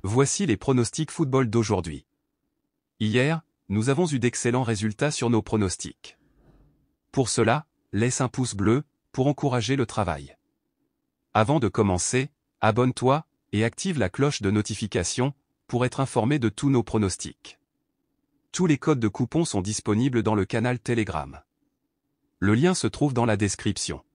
Voici les pronostics football d'aujourd'hui. Hier, nous avons eu d'excellents résultats sur nos pronostics. Pour cela, laisse un pouce bleu, pour encourager le travail. Avant de commencer, abonne-toi, et active la cloche de notification, pour être informé de tous nos pronostics. Tous les codes de coupons sont disponibles dans le canal Telegram. Le lien se trouve dans la description.